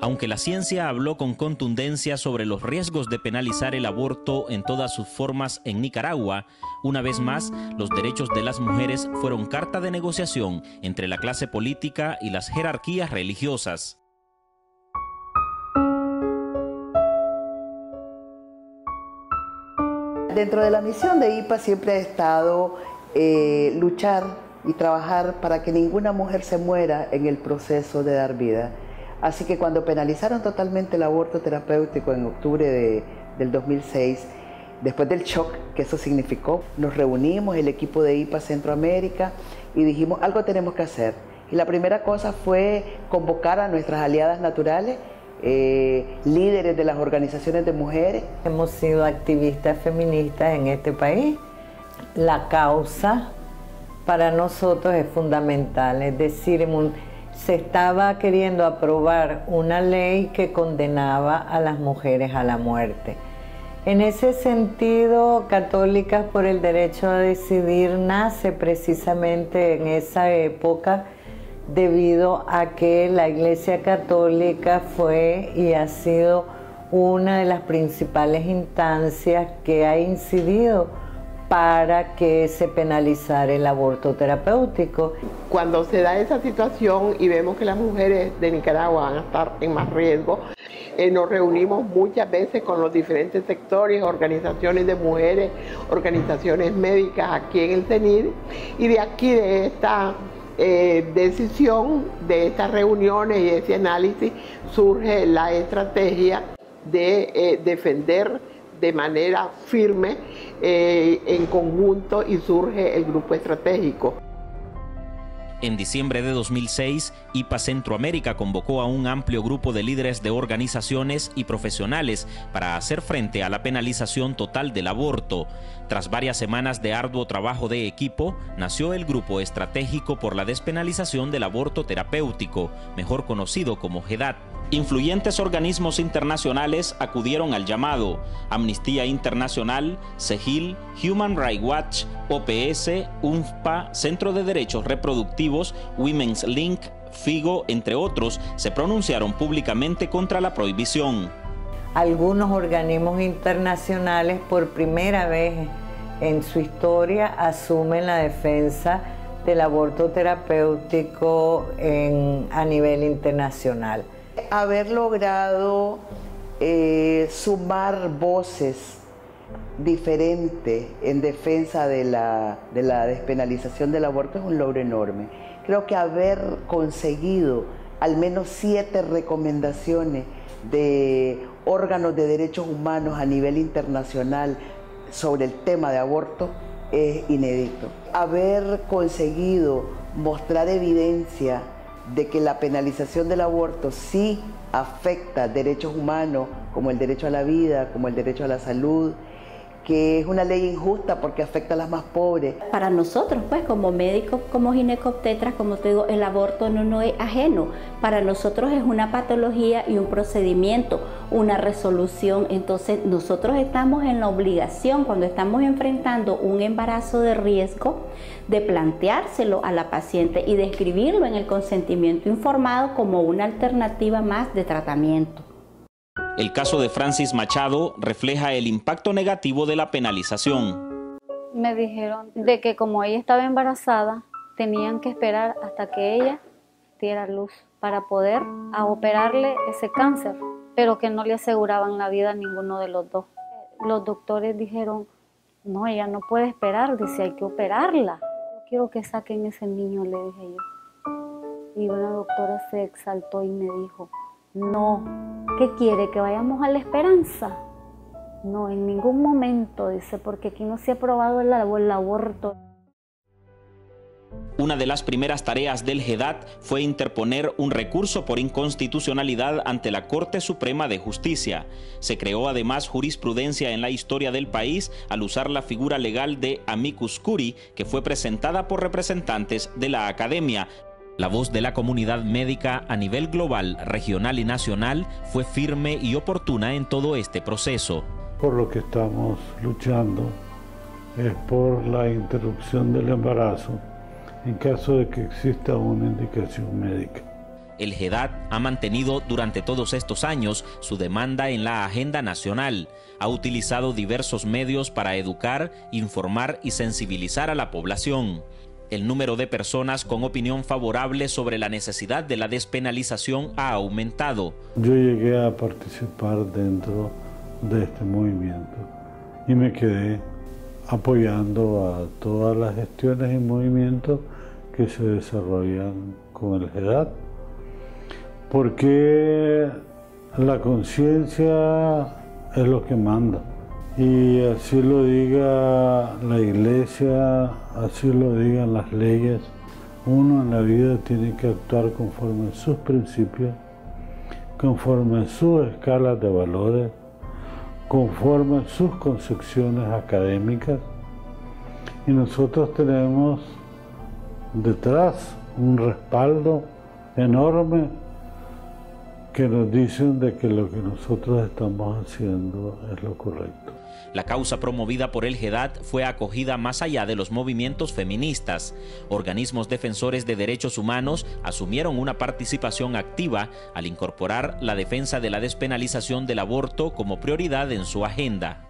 Aunque la ciencia habló con contundencia sobre los riesgos de penalizar el aborto en todas sus formas en Nicaragua, una vez más, los derechos de las mujeres fueron carta de negociación entre la clase política y las jerarquías religiosas. Dentro de la misión de IPA siempre ha estado luchar y trabajar para que ninguna mujer se muera en el proceso de dar vida. Así que cuando penalizaron totalmente el aborto terapéutico en octubre del 2006, después del shock que eso significó, nos reunimos, el equipo de IPA Centroamérica, y dijimos, algo tenemos que hacer. Y la primera cosa fue convocar a nuestras aliadas naturales, líderes de las organizaciones de mujeres. Hemos sido activistas feministas en este país. La causa para nosotros es fundamental, es decir, se estaba queriendo aprobar una ley que condenaba a las mujeres a la muerte. En ese sentido, Católicas por el Derecho a Decidir nace precisamente en esa época debido a que la Iglesia Católica fue y ha sido una de las principales instancias que ha incidido para que se penalizara el aborto terapéutico. Cuando se da esa situación y vemos que las mujeres de Nicaragua van a estar en más riesgo, nos reunimos muchas veces con los diferentes sectores, organizaciones de mujeres, organizaciones médicas aquí en el CENID, y de aquí, de esta decisión, de estas reuniones y de ese análisis, surge la estrategia de defender de manera firme en conjunto, y surge el grupo estratégico. En diciembre de 2006, IPA Centroamérica convocó a un amplio grupo de líderes de organizaciones y profesionales para hacer frente a la penalización total del aborto. Tras varias semanas de arduo trabajo de equipo, nació el Grupo Estratégico por la Despenalización del Aborto Terapéutico, mejor conocido como GEDAT. Influyentes organismos internacionales acudieron al llamado: Amnistía Internacional, CEGIL, Human Rights Watch, OPS, UNFPA, Centro de Derechos Reproductivos, Women's Link, FIGO, entre otros, se pronunciaron públicamente contra la prohibición. Algunos organismos internacionales por primera vez en su historia asumen la defensa del aborto terapéutico a nivel internacional. Haber logrado sumar voces diferentes en defensa de la despenalización del aborto es un logro enorme. Creo que haber conseguido al menos 7 recomendaciones de órganos de derechos humanos a nivel internacional sobre el tema de aborto es inédito. Haber conseguido mostrar evidencia de que la penalización del aborto sí afecta derechos humanos, como el derecho a la vida, como el derecho a la salud, que es una ley injusta porque afecta a las más pobres. Para nosotros, pues, como médicos, como ginecobstetras, como te digo, el aborto no es ajeno. Para nosotros es una patología y un procedimiento, una resolución. Entonces, nosotros estamos en la obligación, cuando estamos enfrentando un embarazo de riesgo, de planteárselo a la paciente y describirlo en el consentimiento informado como una alternativa más de tratamiento. El caso de Francis Machado refleja el impacto negativo de la penalización. Me dijeron de que como ella estaba embarazada, tenían que esperar hasta que ella diera luz para poder operarle ese cáncer, pero que no le aseguraban la vida a ninguno de los dos. Los doctores dijeron, no, ella no puede esperar, dice, hay que operarla. Yo quiero que saquen ese niño, le dije yo. Y una doctora se exaltó y me dijo, no, ¿qué quiere? ¿Que vayamos a la esperanza? No, en ningún momento, dice, porque aquí no se ha aprobado el aborto. Una de las primeras tareas del GEDAT fue interponer un recurso por inconstitucionalidad ante la Corte Suprema de Justicia. Se creó además jurisprudencia en la historia del país al usar la figura legal de amicus curiae, que fue presentada por representantes de la academia. La voz de la comunidad médica a nivel global, regional y nacional fue firme y oportuna en todo este proceso. Por lo que estamos luchando es por la interrupción del embarazo en caso de que exista una indicación médica. El GEDAT ha mantenido durante todos estos años su demanda en la agenda nacional. Ha utilizado diversos medios para educar, informar y sensibilizar a la población. El número de personas con opinión favorable sobre la necesidad de la despenalización ha aumentado. Yo llegué a participar dentro de este movimiento y me quedé apoyando a todas las gestiones y movimientos que se desarrollan con el GEDAT, porque la conciencia es lo que manda. Y así lo diga la iglesia, así lo digan las leyes, uno en la vida tiene que actuar conforme a sus principios, conforme a sus escalas de valores, conforme a sus concepciones académicas. Y nosotros tenemos detrás un respaldo enorme que nos dicen de que lo que nosotros estamos haciendo es lo correcto. La causa promovida por el GEDAT fue acogida más allá de los movimientos feministas. Organismos defensores de derechos humanos asumieron una participación activa al incorporar la defensa de la despenalización del aborto como prioridad en su agenda.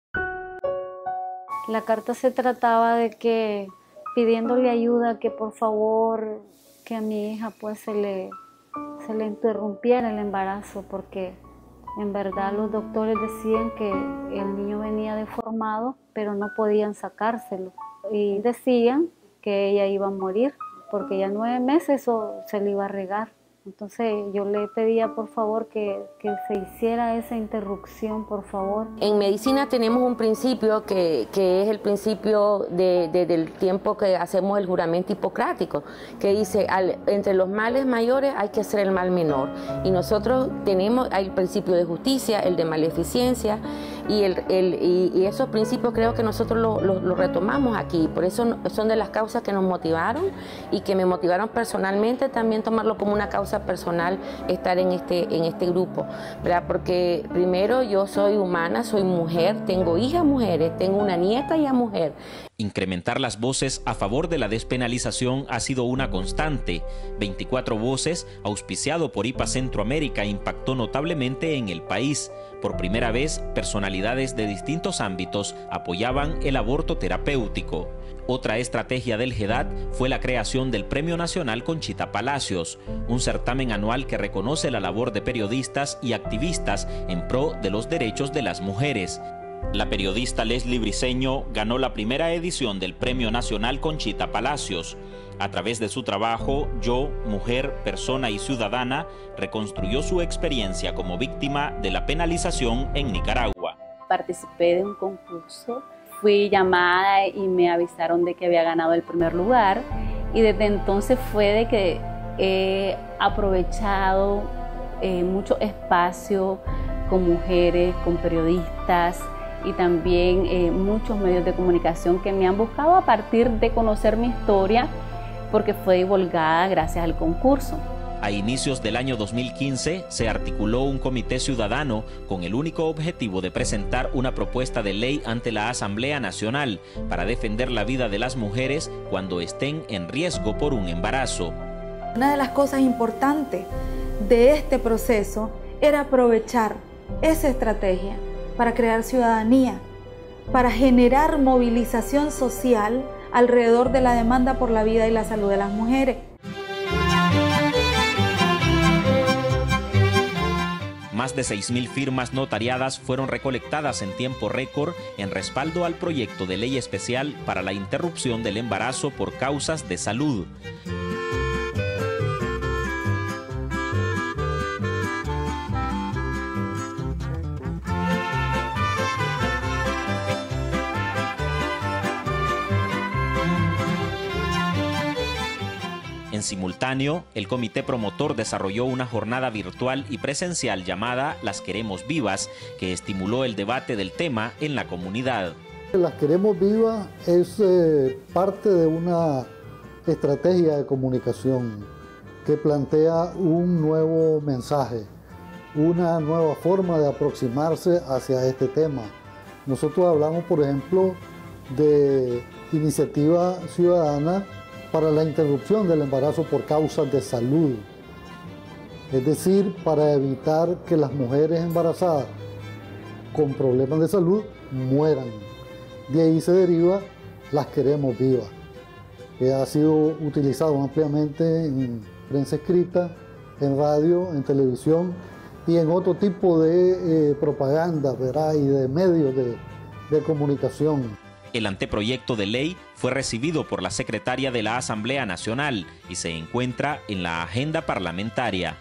La carta se trataba de que pidiéndole ayuda, que por favor que a mi hija pues se le interrumpiera el embarazo, porque en verdad los doctores decían que el niño venía deformado, pero no podían sacárselo. Y decían que ella iba a morir, porque ya 9 meses eso se le iba a regar. Entonces yo le pedía por favor que se hiciera esa interrupción, por favor. En medicina tenemos un principio que es el principio del tiempo que hacemos el juramento hipocrático, que dice, entre los males mayores hay que hacer el mal menor. Y nosotros tenemos el principio de justicia, el de maleficencia, y esos principios creo que nosotros los retomamos aquí. Por eso son de las causas que nos motivaron y que me motivaron personalmente también tomarlo como una causa personal, estar en este grupo, ¿verdad? Porque primero yo soy humana, soy mujer, tengo hijas mujeres, tengo una nieta ya mujer. Incrementar las voces a favor de la despenalización ha sido una constante. 24 voces, auspiciado por IPA Centroamérica, impactó notablemente en el país. Por primera vez, personalidades de distintos ámbitos apoyaban el aborto terapéutico. Otra estrategia del GEDAT fue la creación del Premio Nacional Conchita Palacios, un certamen anual que reconoce la labor de periodistas y activistas en pro de los derechos de las mujeres. La periodista Leslie Briceño ganó la primera edición del Premio Nacional Conchita Palacios. A través de su trabajo, Yo, Mujer, Persona y Ciudadana, reconstruyó su experiencia como víctima de la penalización en Nicaragua. Participé de un concurso, fui llamada y me avisaron de que había ganado el primer lugar, y desde entonces fue de que he aprovechado mucho espacio con mujeres, con periodistas, y también muchos medios de comunicación que me han buscado a partir de conocer mi historia, porque fue divulgada gracias al concurso. A inicios del año 2015 se articuló un comité ciudadano con el único objetivo de presentar una propuesta de ley ante la Asamblea Nacional para defender la vida de las mujeres cuando estén en riesgo por un embarazo. Una de las cosas importantes de este proceso era aprovechar esa estrategia para crear ciudadanía, para generar movilización social alrededor de la demanda por la vida y la salud de las mujeres. Más de 6.000 firmas notariadas fueron recolectadas en tiempo récord en respaldo al proyecto de ley especial para la interrupción del embarazo por causas de salud. En simultáneo, el comité promotor desarrolló una jornada virtual y presencial llamada Las Queremos Vivas, que estimuló el debate del tema en la comunidad. Las Queremos Vivas es parte de una estrategia de comunicación que plantea un nuevo mensaje, una nueva forma de aproximarse hacia este tema. Nosotros hablamos, por ejemplo, de iniciativa ciudadana para la interrupción del embarazo por causas de salud. Es decir, para evitar que las mujeres embarazadas con problemas de salud mueran. De ahí se deriva Las Queremos Vivas, que ha sido utilizado ampliamente en prensa escrita, en radio, en televisión y en otro tipo de propaganda, ¿verdad? Y de medios de comunicación. El anteproyecto de ley fue recibido por la secretaria de la Asamblea Nacional y se encuentra en la agenda parlamentaria.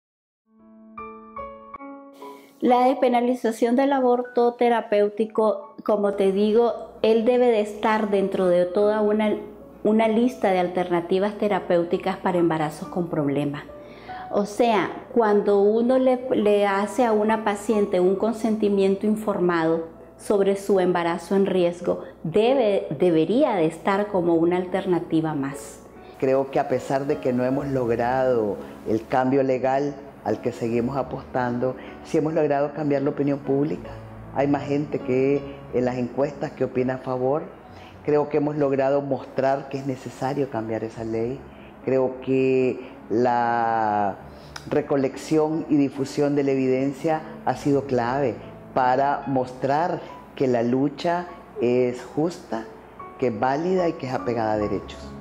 La despenalización del aborto terapéutico, como te digo, él debe de estar dentro de toda una lista de alternativas terapéuticas para embarazos con problemas. O sea, cuando uno le hace a una paciente un consentimiento informado sobre su embarazo en riesgo, debería de estar como una alternativa más. Creo que a pesar de que no hemos logrado el cambio legal al que seguimos apostando, sí hemos logrado cambiar la opinión pública. Hay más gente que en las encuestas que opina a favor. Creo que hemos logrado mostrar que es necesario cambiar esa ley. Creo que la recolección y difusión de la evidencia ha sido clave para mostrar que la lucha es justa, que es válida y que es apegada a derechos.